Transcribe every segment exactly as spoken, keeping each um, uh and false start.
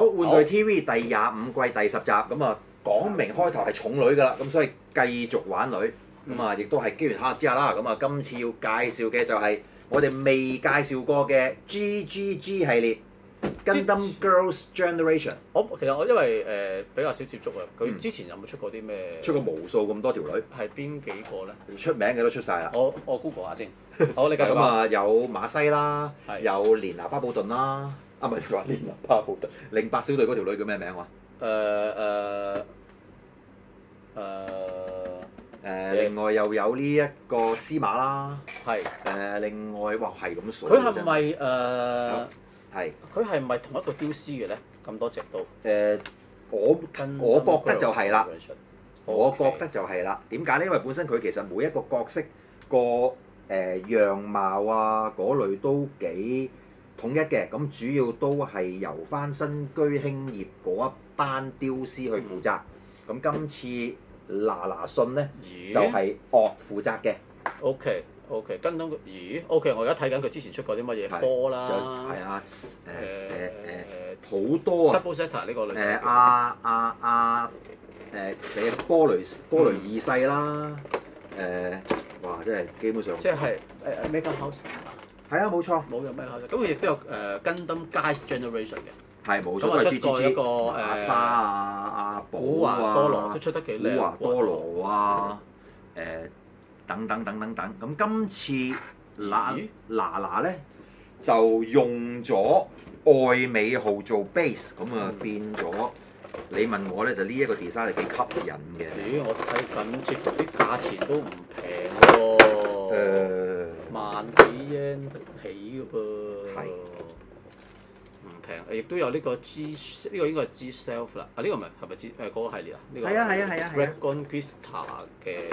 好，玩具 T V 第廿五季第十集，咁啊講明開頭係寵女㗎啦，咁所以繼續玩女，咁啊亦都係機緣巧合之下啦，咁啊今次要介紹嘅就係我哋未介紹過嘅 G G G 系列 Gundam Girls Generation。 我其實我因為誒、呃、比較少接觸啊，佢之前有冇出過啲咩？ 出過無數咁多條女， 係邊幾個咧？ 出名嘅都出晒啦。 我我 Google 下先。好，你繼續講。 咁啊有馬西啦， 係有連拿巴布頓啦，啊唔係話連拿巴布頓，零八小隊嗰條女叫咩名話？ 誒誒誒誒，另外又有呢一個司馬啦， 係誒，另外哇係咁數。 佢係咪誒？ 係。 佢係咪同一個雕師嘅咧？咁多隻都。 誒，我我覺得就係啦，我覺得就係啦。點解咧？因為本身佢其實每一個角色個誒樣貌啊嗰類都幾統一嘅，咁主要都係由翻新居興業嗰一班雕師去負責。咁今次嗱嗱信咧就係惡負責嘅。 O K O K， 跟到咦 O K， 我而家睇緊佢之前出過啲乜嘢科啦。 係啊誒誒誒好多啊。 Double Zeta 呢個女。 誒阿阿阿誒寫波雷波雷二世啦。誒哇！真係基本上。 即係誒誒 Mega House 係啊，冇錯。 冇有 Mega House，咁佢亦都有誒 Gundam Guys Generation 嘅。 係冇錯，都係 G G G。 一個誒阿莎啊、阿寶古華多羅啊、 都出得幾靚。 古華多羅啊，誒等等等等等。咁今次嗱嗱嗱咧就用咗愛美號做 base，咁啊變咗。你問我咧，就呢一個 design 係幾吸引嘅。 咦！我睇緊，似乎啲價錢都唔平喎。 誒。 萬幾 yen 起嘅噃。 係。 唔平，亦都有呢個 G， 呢個應該係 G Self 啦。啊，呢個唔係係咪 G 誒嗰個系列啊？呢個係啊係啊係啊係啊。 Reconquista 嘅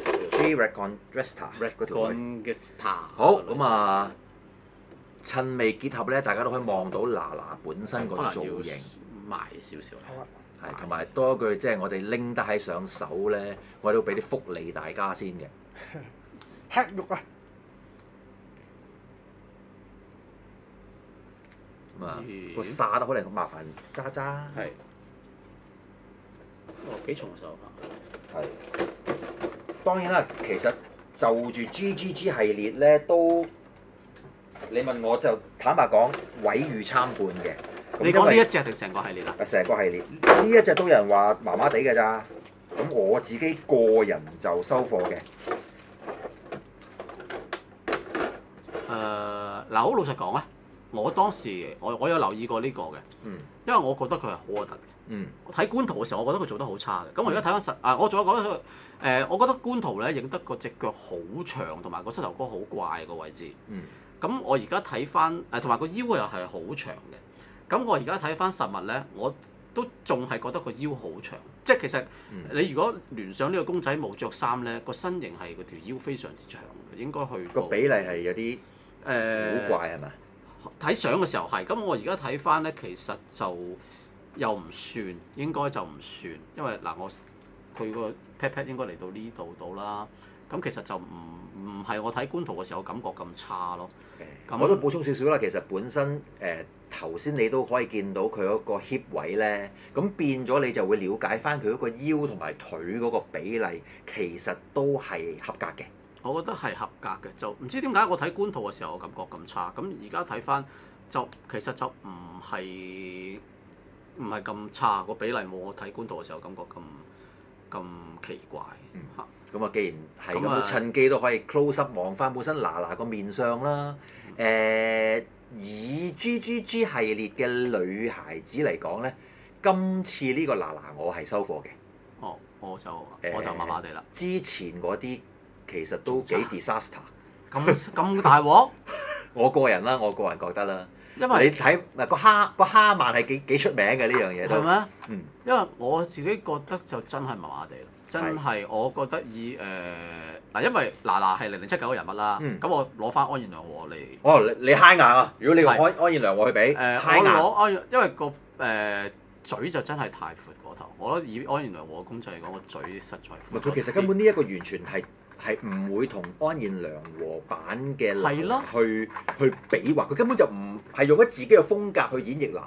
G Reconquista 嗰條女。 Reconquista。 好咁啊！趁未結合咧，大家都可以望到嗱嗱本身個造型。 賣少少啦。 係，同埋多一句，即係我哋拎得喺上手咧，我哋都俾啲福利大家先嘅。 黑肉啊！ 咁啊，個沙都可能麻煩揸揸。 係。哦，幾重手啊！ 係。當然啦，其實就住 G G G 系列咧，都你問我就坦白講，毀譽參半嘅。 你講呢一隻定成個系列啊？ 成個系列呢一隻都有人話麻麻地嘅咋，咁我自己個人就收貨嘅。 誒嗱，好老實講啊，我當時我我有留意過呢個嘅， 嗯， 因為我覺得佢係好核突嘅。 嗯， 我睇官圖嘅時候，我覺得佢做得好差嘅。咁我而家睇翻實啊，我仲有覺得誒，我覺得官圖咧影得個隻腳好長，同埋個膝頭哥好怪個位置。 嗯， 咁我而家睇翻誒，同埋個腰又係好長嘅。咁我而家睇翻實物咧，我都仲係覺得個腰好長，即係其實你如果聯想呢個公仔冇着衫咧，個身形係個條腰非常之長嘅，應該去個比例係有啲誒古怪係咪？ 睇相嘅時候係，咁我而家睇翻咧，其實就又唔算，應該就唔算，因為嗱我佢個 pat pat 應該嚟到呢度到啦，咁其實就唔唔係我睇官圖嘅時候感覺咁差咯。 咁我都補充少少啦，其實本身誒頭先你都可以見到佢嗰個 hip 位咧，咁變咗你就會了解翻佢嗰個腰同埋腿嗰個比例，其實都係合格嘅。 我覺得係合格嘅，就唔知點解我睇官圖嘅時候我感覺咁差，咁而家睇翻就其實就唔係唔係咁差，個比例冇我睇官圖嘅時候感覺咁咁奇怪嚇。 咁啊，既然係咁， 啊趁機都可以 close up 望翻本身嗱嗱個面相啦。誒、呃，以 G G G 系列嘅女孩子嚟講咧，今次呢個嗱嗱我係收貨嘅。 哦，我就我就麻麻地啦。 之前嗰啲其實都幾 disaster。 咁咁大鑊？ 我個人啦，我個人覺得啦。 因為你睇嗱個蝦個蝦曼係幾幾出名嘅呢樣嘢都。 係咩？ 嗯。 因為我自己覺得就真係麻麻地啦，真係我覺得以誒嗱、呃，因為嗱嗱係零零七九嘅人物啦，咁、嗯、我攞翻安彥良和嚟。哦， 你你揩硬啊！如果你用安安彥良和去比，揩、 呃、 硬。 我攞安，因為個誒、呃、嘴就真係太闊過頭，我覺得以安彥良和嘅公仔嚟講，個嘴實在闊。 佢其實根本呢一個完全係。係唔會同安彥良和版嘅嗱嗱去去比劃，佢根本就唔係用咗自己嘅風格去演繹嗱嗱。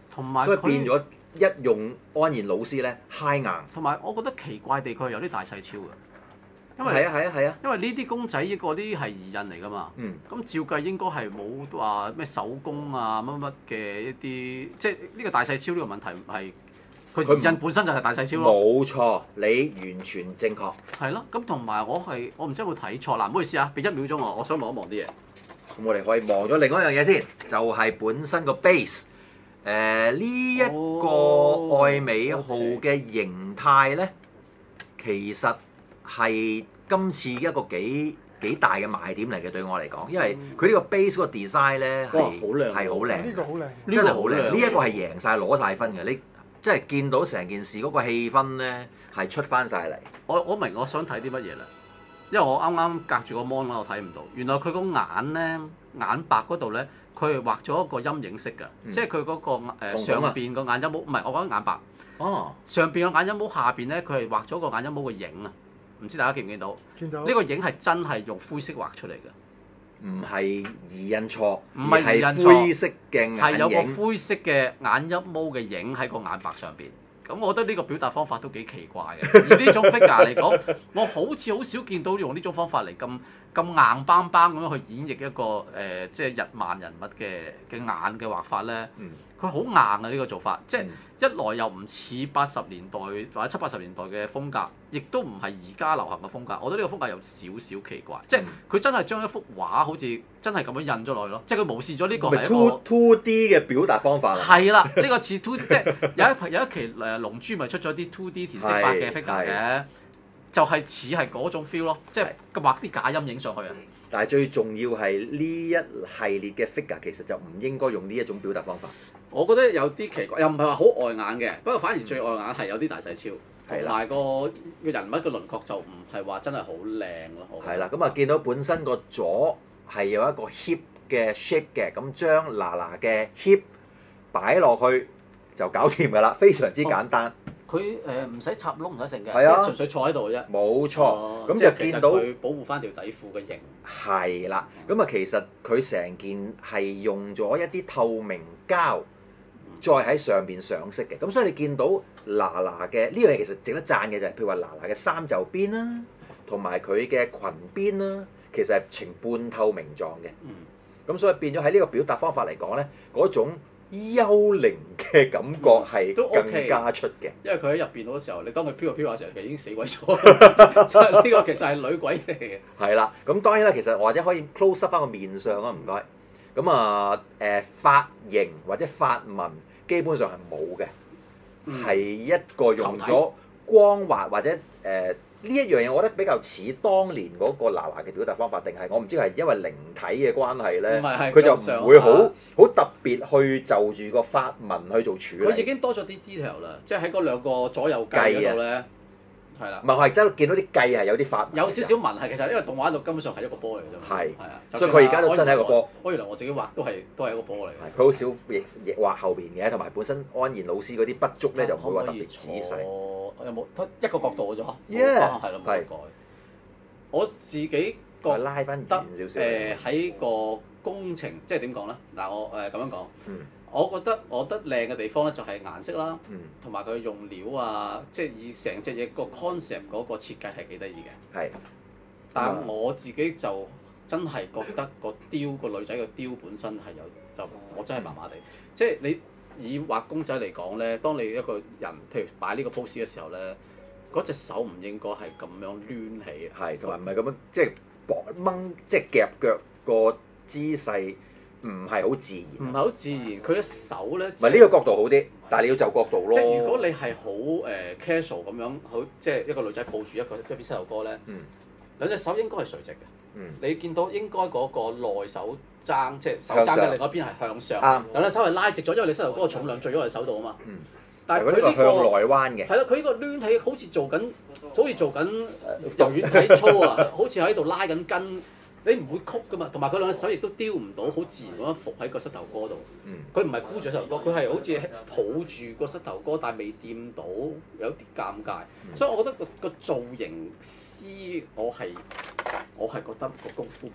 同埋所以變咗一用安然老師咧嗨硬。 同埋我覺得奇怪地佢係有啲大細超嘅。因為係啊係啊係啊， 因為呢啲公仔嗰啲係移印嚟㗎嘛，咁、 嗯、 照計應該係冇話咩手工啊乜乜嘅一啲，即係呢個大細超呢個問題係佢移印本身就係大細超咯。 冇錯，你完全正確。 係咯，咁同埋我係我唔知有冇睇錯嗱，唔好意思啊，俾一秒鐘我，我想望一望啲嘢。 咁我哋可以望咗另外一樣嘢先，就係、是、本身個 base，誒呢一個愛美號嘅形態咧，其實係今次一個幾幾大嘅賣點嚟嘅，對我嚟講，因為佢呢個 base 嗰個 design 咧係係好靚， 呢個好靚， 真係好靚，呢一個係贏晒攞晒分嘅，你即係見到成件事嗰個氣氛咧係出翻晒嚟。 我我明我想睇啲乜嘢啦，因為我啱啱隔住個 mon 我睇唔到，原來佢個眼咧眼白嗰度咧，佢係畫咗一個陰影色㗎，嗯、即係佢嗰個誒、呃、上邊個眼陰毛，唔係我講眼白， 哦， 上邊個眼陰毛下邊咧，佢係畫咗個眼陰毛嘅影啊！唔知大家見唔見到？ 見到。 呢個影係真係用灰色畫出嚟嘅， 唔係移印錯， 唔係移印錯， 灰色嘅眼影， 係有個灰色嘅眼陰毛嘅影喺個眼白上邊。咁我覺得呢個表達方法都幾奇怪嘅。而呢種 figure 嚟講，我好似好少見到用呢種方法嚟咁咁硬邦邦咁樣去演繹一個誒、呃，即係日漫人物嘅嘅眼嘅畫法咧。佢好、嗯、硬啊！呢、呢個做法，即係一來又唔似八十年代或者七八十年代嘅風格，亦都唔係而家流行嘅風格。我覺得呢個風格有少少奇怪，即係佢真係將一幅畫好似真係咁樣印咗落去咯。即係佢無視咗呢個係一個 two D 嘅表達方法。係啦，呢、呢個似 two， 即係有一有一期誒龍珠咪出咗啲 two D 填色法嘅 figure 嘅，就係似係嗰種 feel 咯，即係畫啲假陰影上去啊。 但係最重要係呢一系列嘅 figure 其實就唔應該用呢一種表達方法。 我覺得有啲奇怪，又唔係話好礙眼嘅，不過反而最礙眼係有啲大細超，同埋個個人物嘅輪廓就唔係話真係好靚咯。 係啦，咁啊見到本身個左係有一個 hip 嘅 shape 嘅，咁將嗱嗱嘅 hip 擺落去就搞掂㗎啦，非常之簡單。 佢誒唔使插窿唔使成嘅， 係啊、 即係純粹坐喺度嘅啫。 冇錯，咁、 哦、 就見到佢保護翻條底褲嘅型。 係啦，咁啊其實佢成件係用咗一啲透明膠。再喺上邊上色嘅，咁所以你見到娜娜嘅呢樣嘢其實值得讚嘅就係，譬如話娜娜嘅衫袖邊啦，同埋佢嘅裙邊啦，其實係呈半透明狀嘅。嗯。咁所以變咗喺呢個表達方法嚟講咧，嗰種幽靈嘅感覺係更加出嘅、嗯。 因為佢喺入邊嗰個時候，你當佢飄下飄下嘅時候，其實已經死鬼咗。所以呢個其實係女鬼嚟嘅。係啦，咁當然啦，其實或者可以 close up 翻個面上啊，唔該。咁啊誒髮型或者髮紋。基本上係冇嘅，係、嗯、一個用咗光滑或者誒呢一樣嘢，我覺得比較似當年嗰個娜娜嘅表達方法，定係我唔知係因為靈體嘅關係咧，佢就唔會好好特別去就住個髮紋去做處理。 佢已經多咗啲 detail 啦，即係喺嗰兩個左右計嗰度咧。係啦， 唔係我係得見到啲計係有啲發， 有少少紋係，其實因為動畫度根本上係一個波嚟嘅啫嘛。係，係啊， 所以佢而家都真係一個波。 我原來我自己畫都係都係一個波嚟。 係，佢好少亦亦畫後邊嘅，同埋本身安然老師嗰啲筆觸咧就唔會話特別仔細。 我有冇一個角度嘅啫？ 係咯，冇改。我自己覺拉翻遠少少。 誒喺個工程，即係點講咧？嗱，我誒咁樣講。嗯。我覺得我覺得靚嘅地方咧就係顏色啦，同埋佢用料啊，即係以成隻嘢個 concept 嗰個設計係幾得意嘅。係。但係我自己就真係覺得個雕個女仔嘅雕本身係有就我真係麻麻地。即係你以畫公仔嚟講咧，當你一個人譬如擺呢個 pose 嘅時候咧，嗰隻手唔應該係咁樣攣起。係，同埋唔係咁樣即係搏掹，即係夾腳個姿勢。唔係好自然，唔係好自然。佢嘅手咧，唔係呢個角度好啲，但係你要就角度咯。即係如果你係好誒 casual 咁樣，好即係一個女仔抱住一個一邊膝頭哥咧，嗯、兩隻手應該係垂直嘅。嗯、你見到應該嗰個內手踭，即係手踭嘅另外一邊係向上，上兩隻手係拉直咗，因為你膝頭哥嘅重量聚咗喺手度啊嘛。嗯、但係佢呢個向內彎嘅，係啦，佢呢個攣起好似做緊，好似做緊柔軟體操啊，好似喺度拉緊筋。你唔會曲噶嘛，同埋佢兩隻手亦都雕唔到，好自然咁樣伏喺個膝頭哥度。佢唔係箍住膝頭哥，佢係好似抱住個膝頭哥，但係未掂到，有啲尷尬。嗯、所以我覺得個個造型師，我係我係覺得個功夫麻麻。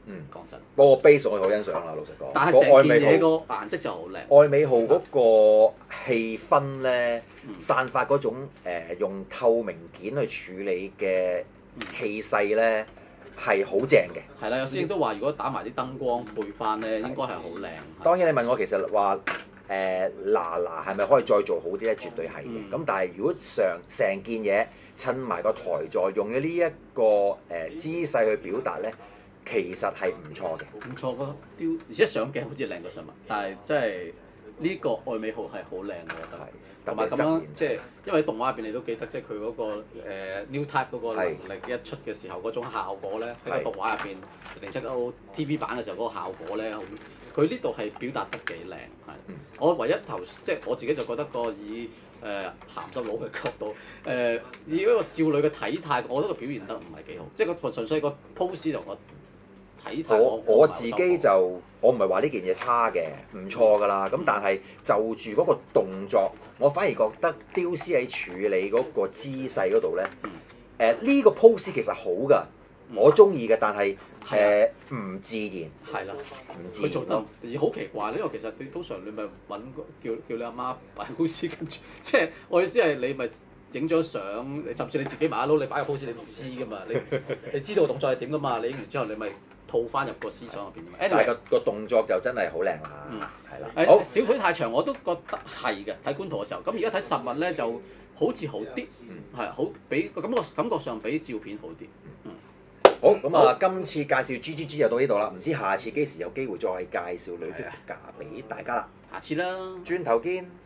嗯， 講真。 不過 base 我好欣賞啦，老實講。 但係成件嘢個顏色就好靚。 愛美號嗰個氣氛咧， 嗯、 散發嗰種、呃、用透明件去處理嘅氣勢咧，係好正嘅。 係啦，有師兄都話，如果打埋啲燈光配翻咧，應該係好靚。 當然你問我其實話誒嗱嗱係咪可以再做好啲咧？絕對係嘅。咁、嗯、但係如果上成件嘢襯埋個台座，用咗呢一個誒、呃、姿勢去表達咧，其實係唔錯嘅。 唔錯，覺得雕，而且上鏡好似靚過實物，但係真係呢個愛美號係好靚，我覺得。同埋咁樣即係，因為喺動畫入邊你都記得，即係佢嗰個誒 New Type 嗰個能力一出嘅時候嗰種效果咧，喺個動畫入邊零七九 T V 版嘅時候嗰個效果咧，佢呢度係表達得幾靚，係。嗯、我唯一頭即係我自己就覺得個以誒鹹濕佬嘅角度，誒、呃、以一個少女嘅體態，我覺得佢表現得唔係幾好，即係個純粹個 pose 同個體態我。我我自己就我唔係話呢件嘢差嘅，唔錯㗎啦。咁、嗯、但係就住嗰個動作，我反而覺得雕師喺處理嗰個姿勢嗰度咧，誒呢、嗯呃呢個 pose 其實好㗎，嗯、我中意嘅，但係誒唔自然。係啦，唔自然。佢做得而好奇怪，因為其實你通常你咪揾叫叫你阿媽擺 pose 跟住，即係我意思係你咪影咗相，甚至你自己買撈，你擺個 pose 你唔知㗎嘛，你你知道個動作係點㗎嘛，你影完之後你咪套翻入個思想入邊㗎嘛。 但係個個動作就真係好靚啦，係啦。 誒小腿太長我都覺得係嘅，睇官圖嘅時候。咁而家睇實物咧就好似好啲，係好比個感覺感覺上比照片好啲。 好，咁啊，今次介紹 G G G 就到呢度啦，唔知下次幾時有機會再介紹女 figure 俾大家啦。 下次啦， 轉頭見。誒、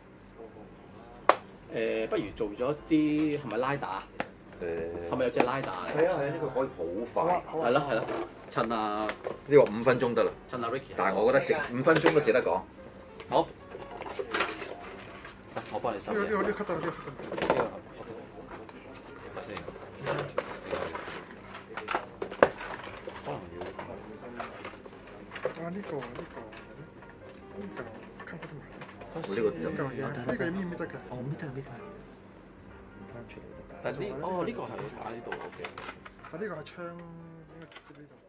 呃，不如做咗啲係咪拉打？誒、呃，係咪有隻拉打？ 係啊係啊，呢、呢個可以好快。 係咯係咯，趁啊！ 呢個五分鐘得啦。 趁阿 Ricky。 但係我覺得值五分鐘都值得講。 好。我幫你收。 呢個呢個呢個 cut 到呢個 cut 到。呢個 OK。 睇先。可能要。 啊呢個呢個呢個 cut 到埋。 呢個就呢個嘢，呢個要搣搣得㗎。 哦，搣得搣得。翻出嚟得。 但係呢，哦呢個係擺呢度 OK。 啊呢個係槍，應該攝呢度。